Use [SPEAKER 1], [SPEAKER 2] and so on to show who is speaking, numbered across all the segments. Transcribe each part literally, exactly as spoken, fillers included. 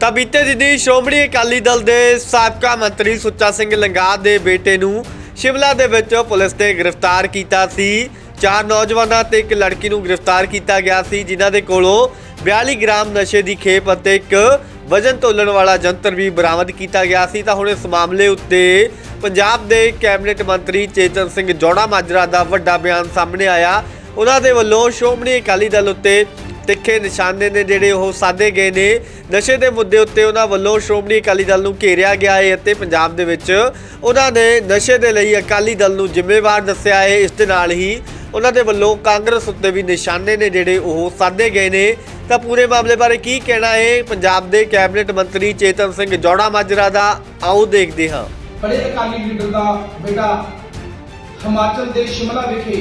[SPEAKER 1] ਤਾਂ ਬੀਤੇ ਦਿਨੀ ਸ਼੍ਰੋਮਣੀ ਅਕਾਲੀ ਦਲ ਦੇ ਸਾਬਕਾ ਮੰਤਰੀ ਸੁੱਚਾ ਸਿੰਘ ਲੰਗਾਹ ਦੇ ਬੇਟੇ ਨੂੰ शिमला ਦੇ ਵਿੱਚ ਪੁਲਿਸ ਨੇ गिरफ्तार ਕੀਤਾ ਸੀ। चार नौजवानों ते एक लड़की ਨੂੰ गिरफ्तार किया गया सी, जिन्हां दे कोलों बयाली ग्राम नशे की खेप ਅਤੇ एक वजन तोलण वाला जंतर भी बरामद किया गया सी। तां हुण इस मामले उत्ते पंजाब दे कैबिनेट मंत्री चेतन सिंह जोड़ा माजरा दा वड्डा बयान सामने आया। उन्हां दे वल्लों श्रोमणी अकाली दल उत्ते तिखे निशाने ने जिहड़े ओह साधे गए ने। नशे के मुद्दे उत्ते उन्हां वल्लों श्रोमणी अकाली दल नूं घेरिया गया है अते पंजाब दे विच उन्हां ने नशे दे लई अकाली दल नूं जिम्मेवार दस्सिया है। इस दे नाल ही उन्हां दे वल्लों कांग्रेस उत्ते भी निशाने ने जिहड़े ओह साधे गए ने। तां पूरे मामले बारे की कहना है पंजाब दे कैबिनेट मंत्री चेतन सिंह जोड़ा माजरा दा, आओ देखदे हां।
[SPEAKER 2] बड़े अकाली लीडर दा बेटा हिमाचल दे शिमला विखे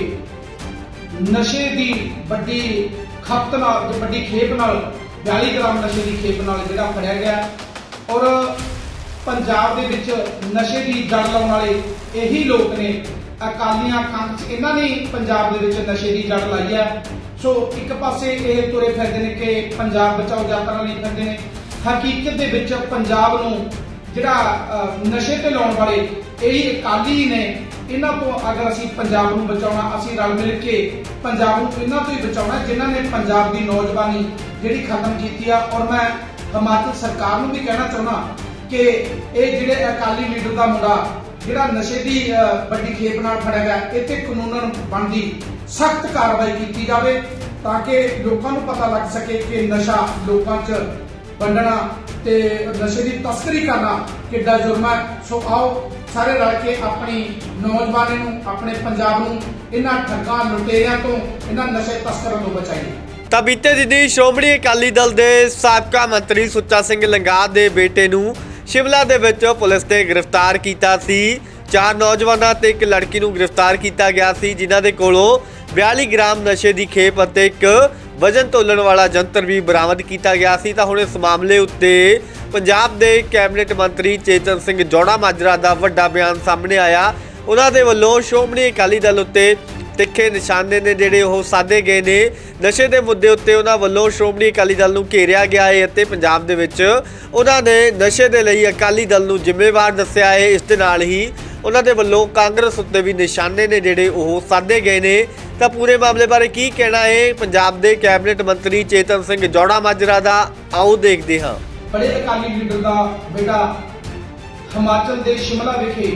[SPEAKER 2] नशे दी बड़ी खपत नाल बड़ी खेप नाल बयाली ग्राम नशे की खेप नाल जिहड़ा फड़िया गया और पंजाब दे विच नशे की जड़ लाउण वाले यही लोग ने। अकालियां कांग्रेस इन्हां ने पंजाब दे विच नशे की जड़ लाई है। सो एक पासे ये तुरे फिरदे ने कि पंजाब बचाओ यात्रा लई फिरदे ने, हकीकत दे विच पंजाब नूं जिहड़ा नशे ते लाउण वाले यही अकाली ने। इन्हां तो अगर असीं पंजाब नूं बचाउणा, असीं रल मिल के पंजाब नूं इन्हां तो ही बचाउणा जिन्हां ने पंजाब की नौजवानी जिहड़ी खत्म कीती आ। और मैं हिमाचल सरकार नूं भी कहना चाहुंदा कि ये जिहड़े अकाली लीडर दा मुंडा जिहड़ा नशे की बड़ी खेप नाल फड़िया गया, इत्थे कानूनन बनदी सख्त कार्रवाई की जाए ताकि लोगों को पता लग सके कि नशा लोगों च वंडना ते नशे की तस्करी करना किड्डा जुर्म है। सो आओ सारे रल के अपनी नौजवानी नूं, अपने पंजाब नूं इन्हां ठग्गां लुटेरियां तो इन्हां नशे तस्करां तो बचाइए।
[SPEAKER 1] ਤਾਂ ਬੀਤੇ ਦਿਨੀ ਸ਼੍ਰੋਮਣੀ ਅਕਾਲੀ ਦਲ ਦੇ ਸਾਬਕਾ ਮੰਤਰੀ ਸੁੱਚਾ ਸਿੰਘ ਲੰਗਾਹ ਦੇ ਬੇਟੇ ਨੂੰ शिमला ਦੇ ਵਿੱਚ ਪੁਲਿਸ ਨੇ गिरफ्तार ਕੀਤਾ ਸੀ। चार नौजवानों ते एक लड़की ਨੂੰ गिरफ्तार किया गया सी, जिन्हां दे कोलों बयाली ग्राम नशे की खेप ਅਤੇ एक वजन तोलण वाला जंतर भी बरामद किया गया सी। तां हुण इस मामले उत्ते पंजाब दे कैबिनेट मंत्री चेतन सिंह जोड़ा माजरा दा वड्डा बयान सामने आया। उन्हां दे वल्लों श्रोमणी अकाली दल उत्ते तिखे निशाने ने जिहड़े ओह साधे गए ने। नशे के मुद्दे उत्ते उन्हां वल्लों श्रोमणी अकाली दल नूं घेरिया गया है अते पंजाब दे विच उन्हां ने नशे दे लई अकाली दल नूं जिम्मेवार दस्सिया है। इस दे नाल ही उन्हां दे वल्लों कांग्रेस उत्ते भी निशाने ने जिहड़े ओह साधे गए ने। तां पूरे मामले बारे की कहना है पंजाब दे कैबिनेट मंत्री चेतन सिंह जोड़ा माजरा दा, आओ देखदे हां।
[SPEAKER 2] बड़े अकाली लीडर दा बेटा हिमाचल दे शिमला विखे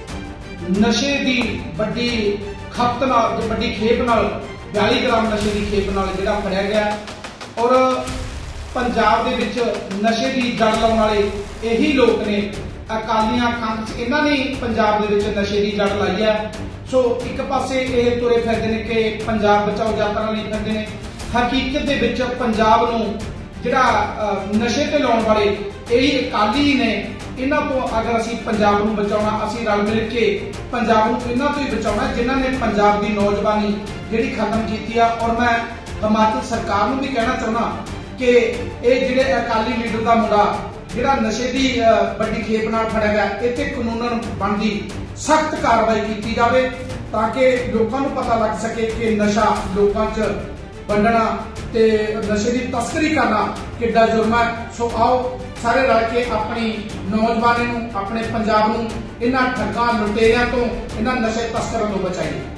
[SPEAKER 2] नशे की बड़ी खपत नाल बड़ी खेप नाल बयाली ग्राम नशे की खेप नाल जिहड़ा फड़िया गया और पंजाब दे विच नशे की जड़ लाउण वाले यही लोग ने। अकालियां कांग्रेस इन्हां ने पंजाब दे विच नशे की जड़ लाई है। सो एक पासे ये तुरे फिरदे ने कि पंजाब बचाओ यात्रा लई फिरदे ने, हकीकत दे विच पंजाब नूं जिहड़ा नशे ते लाउण वाले यही अकाली ने। इन्हां तो अगर असीं पंजाब नूं बचाउणा, असीं रल मिल के पंजाब नूं इन्हां तो ही बचाउणा जिन्हां ने पंजाब की नौजवानी जिहड़ी खत्म कीती आ। और मैं हिमाचल सरकार नूं भी कहना चाहुंदा कि ये जिहड़े अकाली लीडर दा मुंडा जिहड़ा नशे की बड़ी खेप नाल फड़िया गया, इत्थे कानूनन बनदी सख्त कार्रवाई की जाए ताकि लोगों को पता लग सके कि नशा लोगों च वंडना ते नशे की तस्करी करना किड्डा जुर्म है। सो आओ सारे रल के अपनी नौजवानी नूं, अपने पंजाब नूं इन्हां ठग्गां लुटेरियां तो इन्हां नशे तस्करां तो बचाइए।